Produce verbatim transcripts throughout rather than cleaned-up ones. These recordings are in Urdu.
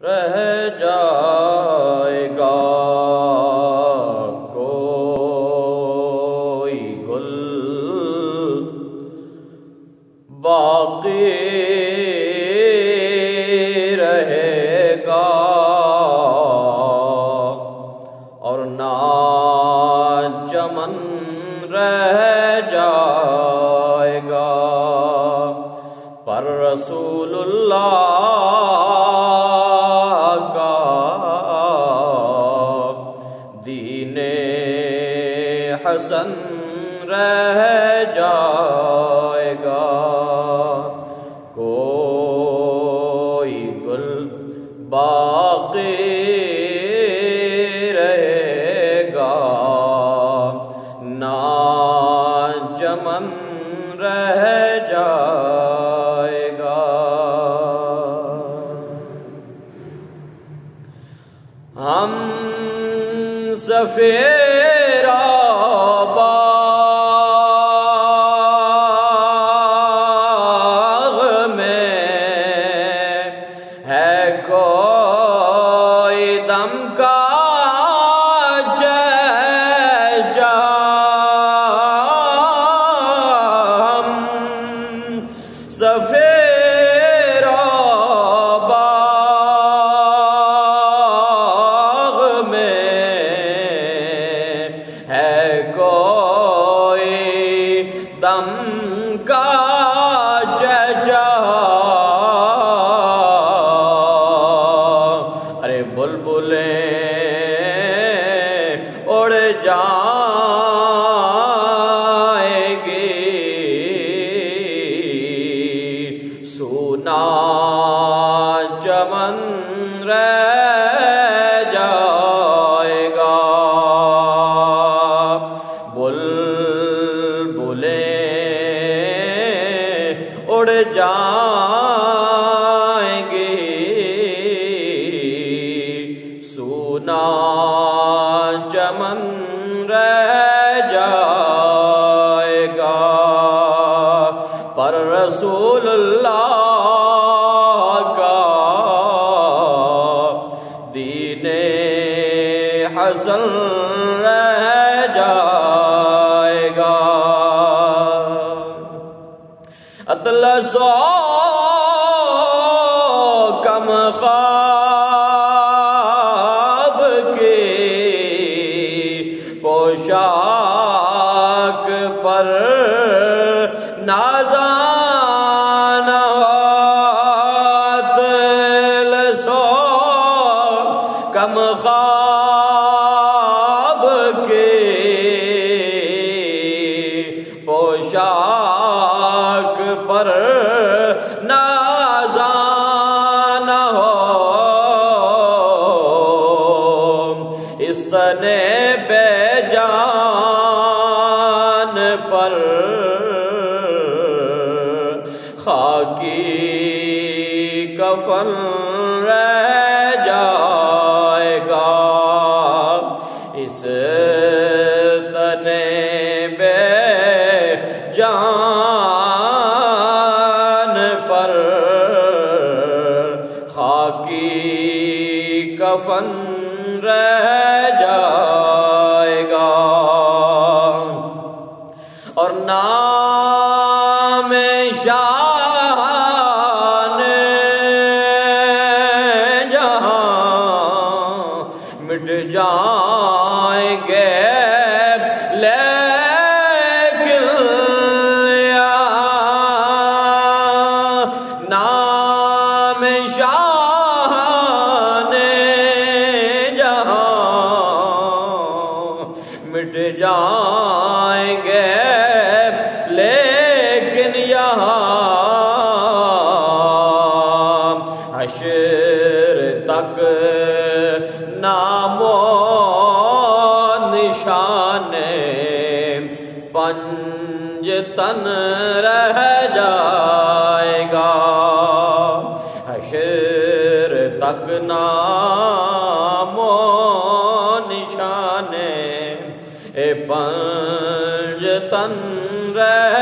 رہ جائے گا کوئی گل باقی رہے گا اور نہ چمن رہ جائے گا، پر رسول اللہ کا دین حسن رہ جائے گا، کوئی گل باقی رہے گا، نہ چمن رہ جائے گا۔ ہم سفیرا باغ میں ہے کوئی دم کا سفیرا باغ میں ہے کوئی دم کا چچا، ارے بلبلیں اڑ جائیں گی، سونا چمن رہ جائے گا، بلبلیں اڑ جائیں گی، سونا چمن رہ جائے گا، پر رسول اللہ کا دین حسن رہ جائے گا۔ اطلس و کم خواب کی پوشاک پر نازان اطلس و کم خواب کی پوشاک پر نازان ہو، اس تنے بے جان پر خاکی کفن رہ جائے گا، اس تنے بے جان پر خاکی کفن رہ جائے گا، اور نام شان جہاں مٹ جائیں گے، لیکن نام شان جہاں مٹ جائیں گے، لیکن یہاں حشر تک نام و نشان پنجتن رہ جائے گا، حشر تک نام و نشان پنجتن رہ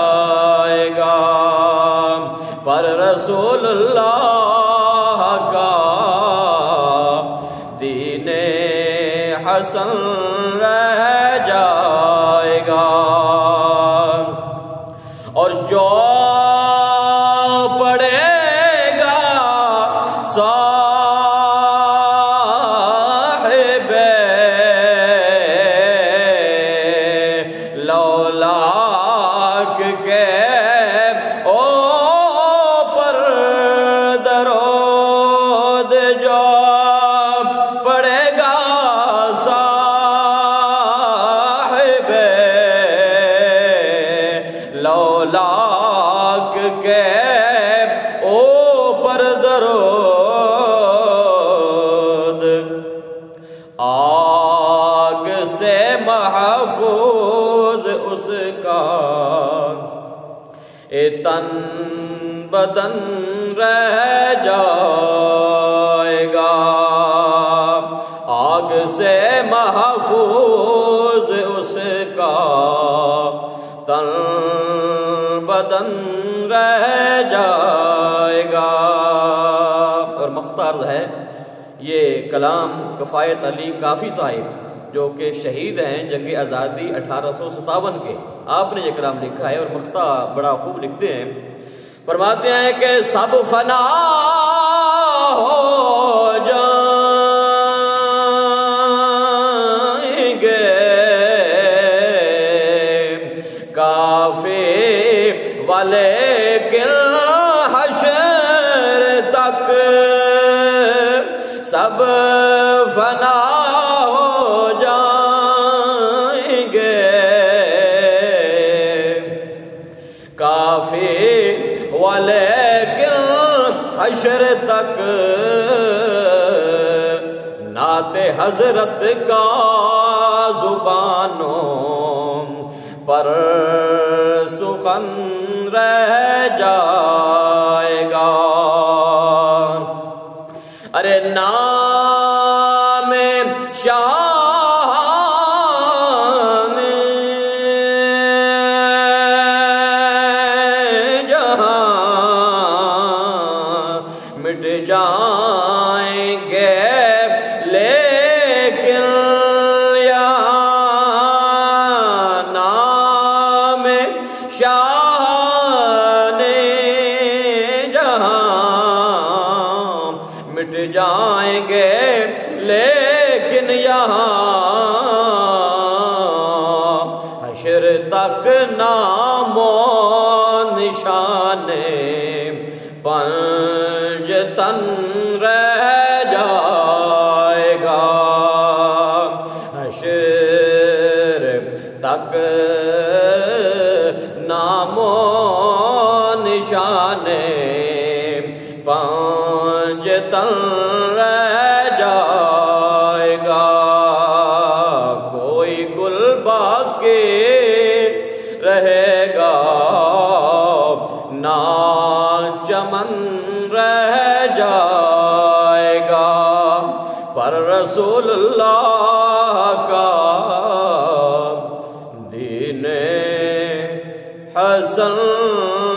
جائے گا، پر رسول اللہ کا حسن رہ جائے گا، اور جو پڑھے گا صاحب لولاک کے اوپر درود، جو پڑھے گا صاحب لولاک کے اوپر درود، آگ سے محفوظ اس کا اے تن بدن رہ جائے گا، آگ سے محفوظ اس کا تن بدن رہ جائے گا۔ اور مختار ہے یہ کلام کفایت علی کافی صاحب جو کہ شہید ہیں جنگ آزادی اٹھارہ سو ستاون کے، آپ نے یہ کلام لکھا ہے، اور مختار بڑا خوب لکھتے ہیں، فرماتے ہیں کہ سب فنا ہو جائیں گے، کافی ولیکن حشر تک سب فنا ہو جائیں گے، کافی ولیکن حشر تک نعت حضرت کا زبانوں پر سخن رہ جائے گا۔ ارے نام شان جہاں مٹ جائیں گے، لیکن یہاں نام شان جہاں مٹ جائیں گے، لیکن یہاں حشر تک نام و نشان پنج تن رہ جائے گا، حشر تک نام و نشان پنج تن رہ جائے گا، کوئی گل باقی رہے گا نہ چمن رہ جائے گا، پر رسول اللہ کا دین حسن